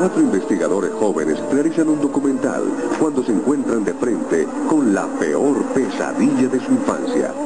4 investigadores jóvenes realizan un documental cuando se encuentran de frente con la peor pesadilla de su infancia.